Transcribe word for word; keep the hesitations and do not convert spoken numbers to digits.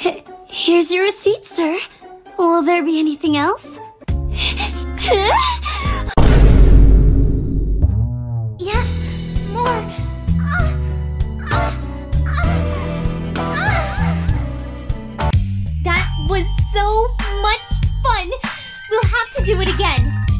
Here's your receipt, sir. Will there be anything else? Yes, more. Ah, ah, ah, ah. That was so much fun. We'll have to do it again.